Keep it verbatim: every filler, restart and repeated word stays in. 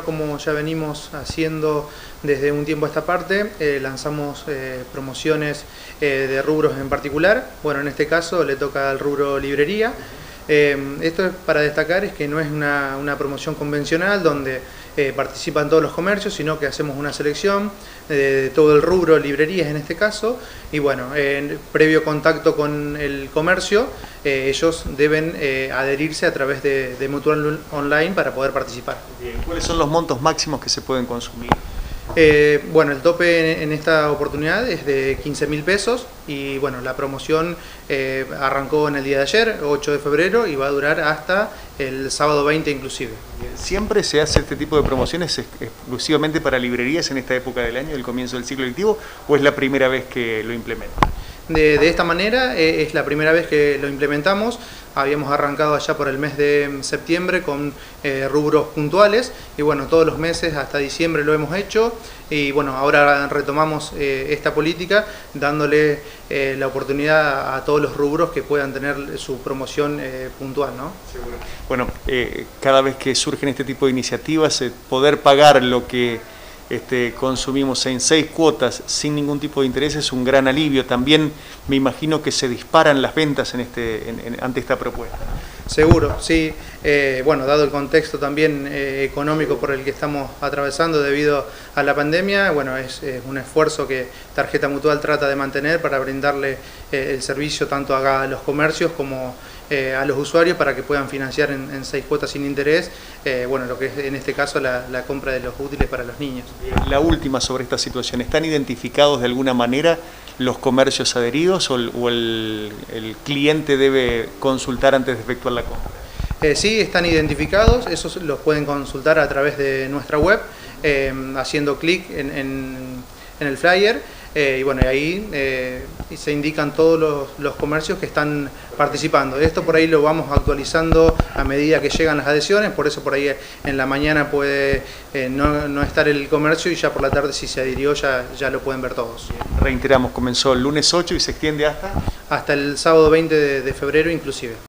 Como ya venimos haciendo desde un tiempo a esta parte, eh, lanzamos eh, promociones eh, de rubros en particular. Bueno, en este caso le toca al rubro librería. Eh, esto es para destacar, es que no es una, una promoción convencional donde eh, participan todos los comercios, sino que hacemos una selección de, de todo el rubro, librerías en este caso, y bueno, en previo contacto con el comercio, eh, ellos deben eh, adherirse a través de, de Mutual Online para poder participar. Bien. ¿Cuáles son los montos máximos que se pueden consumir? Eh, bueno, el tope en, en esta oportunidad es de quince mil pesos y bueno, la promoción eh, arrancó en el día de ayer, ocho de febrero, y va a durar hasta el sábado veinte inclusive. ¿Siempre se hace este tipo de promociones exclusivamente para librerías en esta época del año, del comienzo del ciclo lectivo, o es la primera vez que lo implementan? De, de esta manera eh, es la primera vez que lo implementamos. Habíamos arrancado allá por el mes de septiembre con eh, rubros puntuales y bueno, todos los meses hasta diciembre lo hemos hecho y bueno, ahora retomamos eh, esta política dándole eh, la oportunidad a todos los rubros que puedan tener su promoción eh, puntual, ¿no? Seguro. Bueno, eh, cada vez que surgen este tipo de iniciativas, eh, poder pagar lo que Este, consumimos en seis cuotas sin ningún tipo de interés es un gran alivio. También me imagino que se disparan las ventas en este, en, en, ante esta propuesta. Seguro, sí. Eh, bueno, dado el contexto también eh, económico por el que estamos atravesando debido a la pandemia, bueno, es, es un esfuerzo que Tarjeta Mutual trata de mantener para brindarle eh, el servicio tanto a los comercios como eh, a los usuarios para que puedan financiar en, en seis cuotas sin interés, eh, bueno, lo que es en este caso la, la compra de los útiles para los niños. La última sobre esta situación, ¿están identificados de alguna manera los comercios adheridos o el, o el, el cliente debe consultar antes de efectuar la compra? Eh, sí, están identificados, esos los pueden consultar a través de nuestra web, eh, haciendo clic en, en, en el flyer, eh, y bueno, ahí eh, se indican todos los, los comercios que están participando. Esto por ahí lo vamos actualizando a medida que llegan las adhesiones, por eso por ahí en la mañana puede eh, no, no estar el comercio y ya por la tarde si se adhirió ya, ya lo pueden ver todos. Reiteramos, comenzó el lunes ocho y se extiende hasta... Hasta el sábado veinte de febrero inclusive.